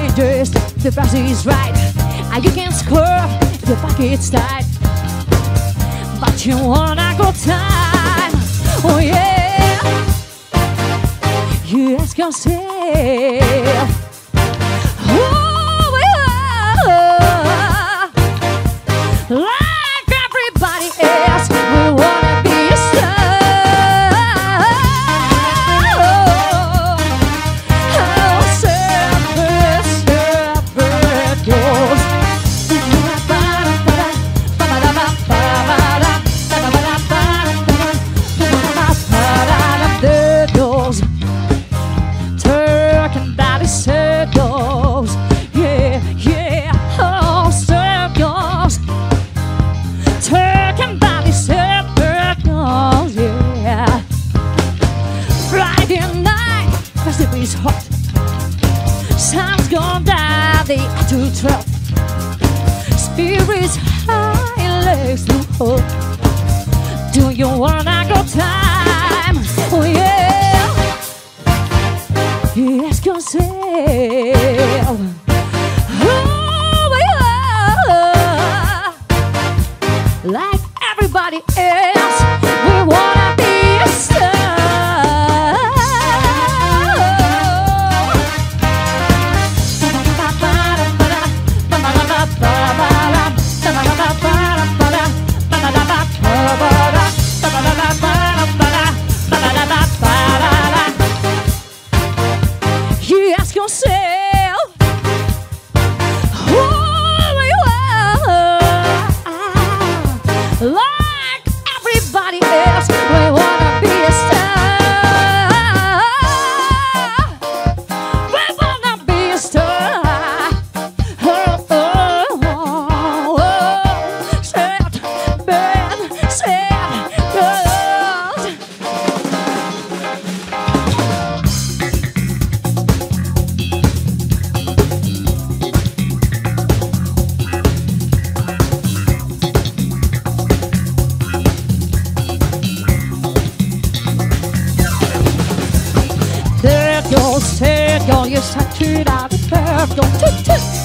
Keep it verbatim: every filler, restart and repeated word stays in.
dangerous, the price is right. And you can score if the pocket's tight. But you wanna go time, oh yeah. You ask yourself, oh yeah. Like everybody else, we wanna be a star. To twelve, spirits high and legs low. Do you wanna go time? Oh yeah. You ask yourself, oh yeah. Like everybody else, we wanna be a star. You ask yourself, who we are. Like everybody else, we wanna be a star. We wanna be a star. Oh, oh, oh, oh. Sad, bad, sad girls. There goes, there goes, you suck it out, there goes,